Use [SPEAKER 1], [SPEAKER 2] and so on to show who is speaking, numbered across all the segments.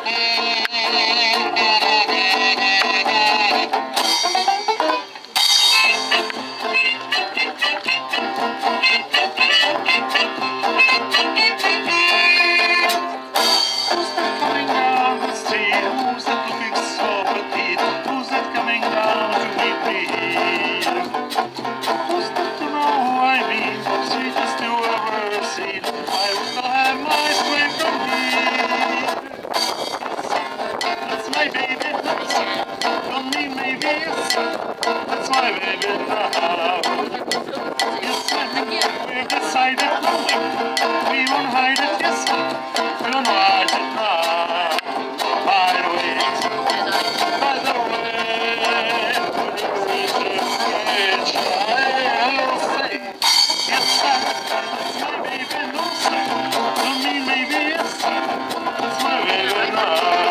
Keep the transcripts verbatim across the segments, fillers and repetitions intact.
[SPEAKER 1] That's my baby now. Yes, we've decided we won't hide it. Yes, we don't hide it now. By the way, by the way, I'll say, yes, that's my baby. No, sir, don't mean maybe. Yes, that's my baby now.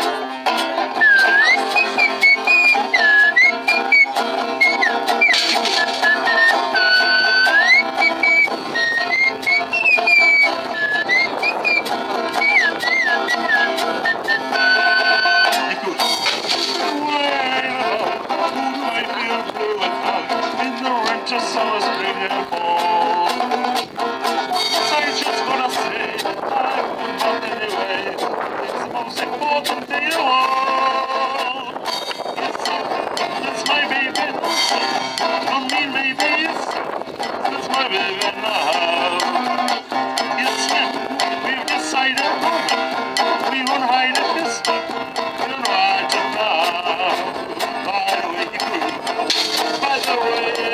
[SPEAKER 1] Just summer, spring and fall. So I just wanna say I would not anyway. It's the most important thing of all. Yes, that's my baby. Don't mean maybe. That's my baby now. Yes, we've decided we won't hide it this time. We'll ride it now. By the way, by the way.